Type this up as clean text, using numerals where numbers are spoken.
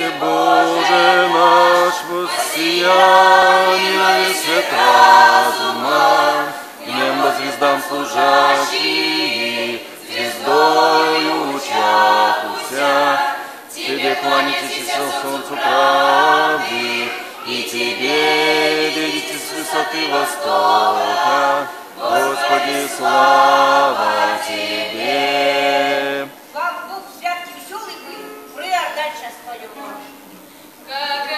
Боже наш, воссияние свет разума, небо звездам служащие, звездою лучахуся, Тебе кланяйтесь и солнцу правды, и Тебе видите с высоты востока, Господи, слава Тебе. Как Бог святки веселый был, про Иордань сейчас пойдем.